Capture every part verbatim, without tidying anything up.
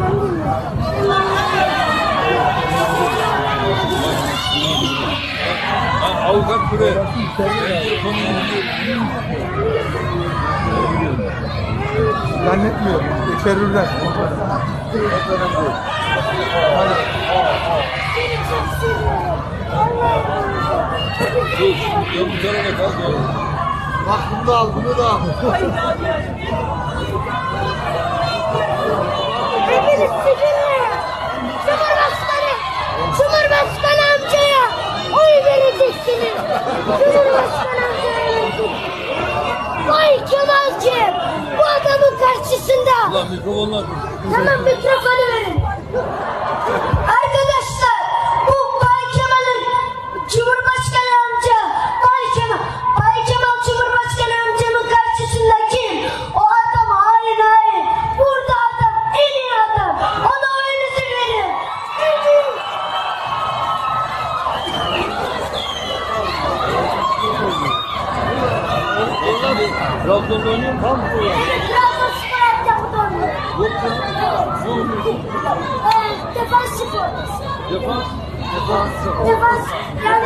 Avukat buraya. Zannetmiyorum. Terörden. Bak bunu da al, bunu da al. Hepiniz sizinle Cumhurbaşkanı, Cumhurbaşkanı amcaya oy vereceksiniz. Cumhurbaşkanı amcaya vereceksiniz. Vay Kemalciğim, bu adamın karşısında. Ulan mikrofonlar. Tamam, mikrofonu verin. Arkadaşlar, bu Bay Kemal'in Cumhurbaşkanı amca, Bay Kemal, Bay Kemal Cumhurbaşkanı amcamın karşısında kim? O adam hain hain. Burada adam, en iyi adam. Ona oyunuzu verin. Trabzon'da oynuyor mu? Tam mı? Trabzonspor altyapıda oynuyor. Yok mu? Ee, Defans spor. Defans. Defans. Defans. Yani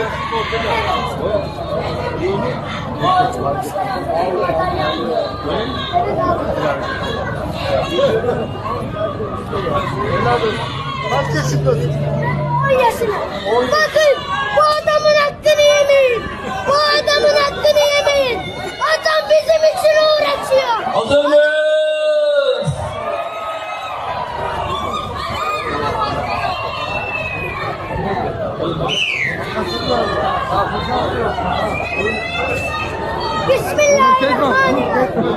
Kaç yaşındasın? on yaşına. Bakın, bu adamın hakkını yemeyin. Bu adamın hakkını yemeyin. Adam bizim için uğraşıyor. Hazır mıyız? Bismillahirrahmanirrahim.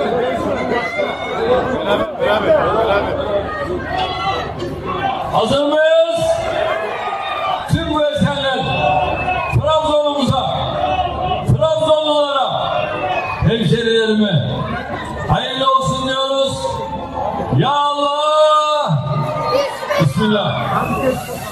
Hazır mıyız? Tüm bu eserler Trabzon'umuza, Trabzonlulara, hemşerilerime hayırlı olsun diyoruz. Ya Allah! Bismillah.